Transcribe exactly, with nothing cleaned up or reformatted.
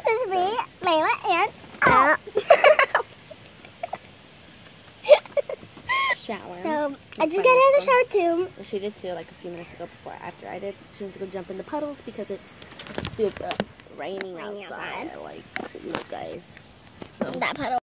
This is me, Layla, and Uh, Shower. so I just got out of the shower too. Well, she did too, like a few minutes ago before after I did. She went to go jump in the puddles because it's super raining Raining outside. outside. Like, look guys. So. That puddle.